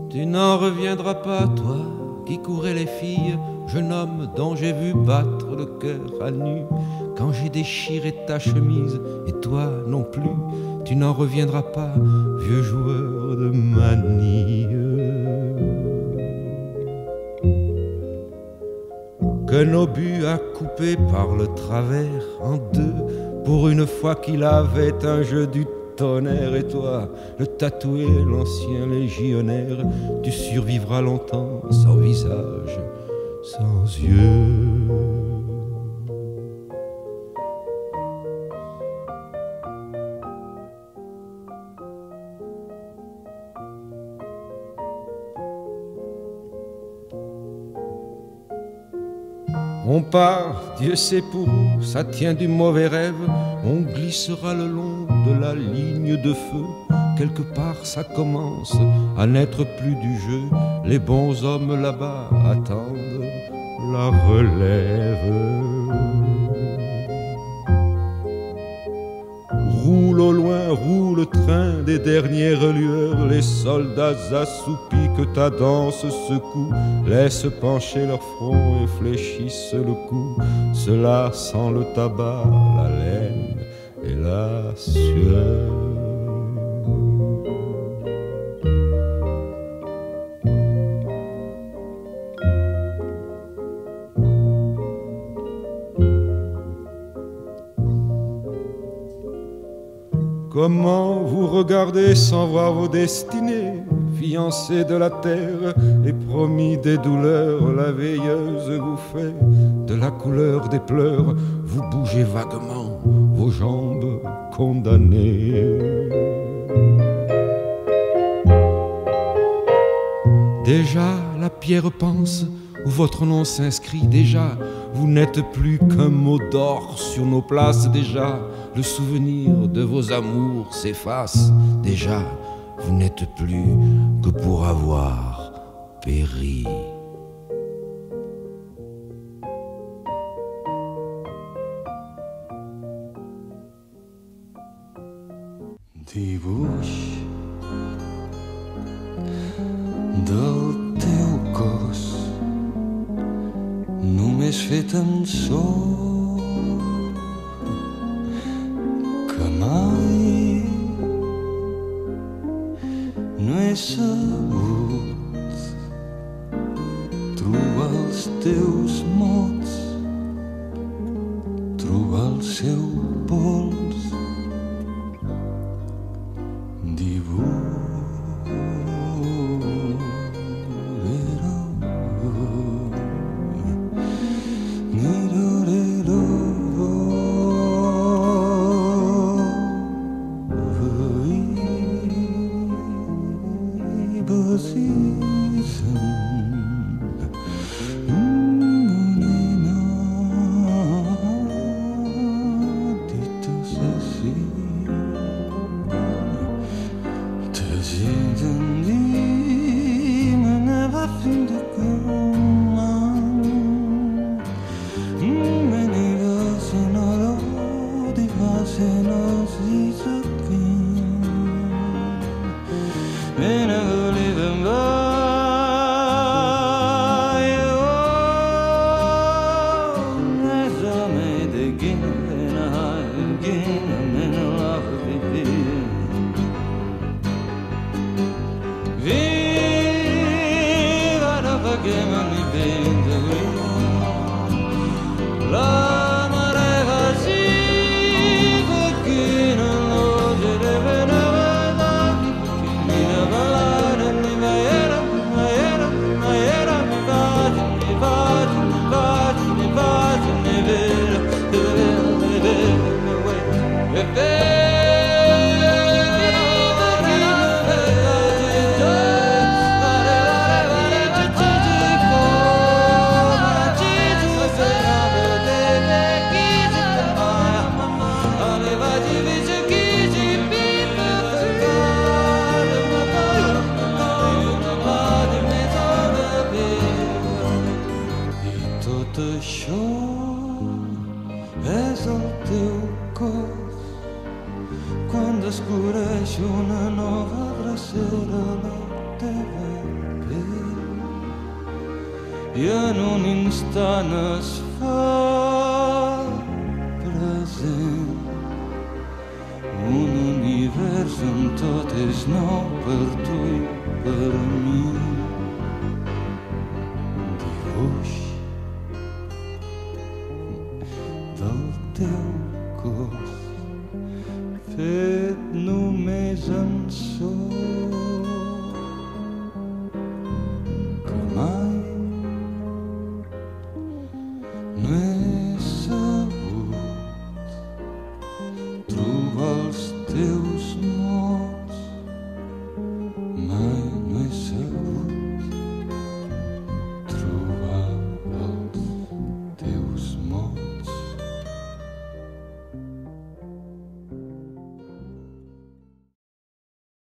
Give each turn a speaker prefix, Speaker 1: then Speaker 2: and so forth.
Speaker 1: Tu n'en reviendras pas, toi, qui courais les filles, jeune homme dont j'ai vu battre le cœur à nu, quand j'ai déchiré ta chemise, et toi non plus, tu n'en reviendras pas, vieux joueur de manille. Qu'un obus a coupé par le travers en deux, pour une fois qu'il avait un jeu du tonnerre, et toi, le tatoué, l'ancien légionnaire, tu survivras longtemps sans visage, sans yeux. On part, Dieu sait pour où, ça tient du mauvais rêve. On glissera le long de la ligne de feu. Quelque part ça commence à n'être plus du jeu. Les bons hommes là-bas attendent la relève. Roule au loin, roule le train des dernières lueurs. Les soldats assoupis que ta danse secoue laissent pencher leur front et fléchissent le cou. Cela sent le tabac, la laine et la sueur. Comment vous regardez sans voir vos destinées, fiancés de la terre et promis des douleurs, la veilleuse vous fait de la couleur des pleurs, vous bougez vaguement, vos jambes condamnées. Déjà la pierre pense où votre nom s'inscrit, déjà vous n'êtes plus qu'un mot d'or sur nos places, déjà le souvenir de vos amours s'efface, déjà vous n'êtes plus que pour avoir péri.
Speaker 2: Dibuix del teu cos només fet amb sol que mai no he sabut trobar els teus mots, trobar el seu pols.
Speaker 3: Quando escureix una nova drecera la TV
Speaker 2: i en un instant es fa present un univers on tot és nou per tu i per mi.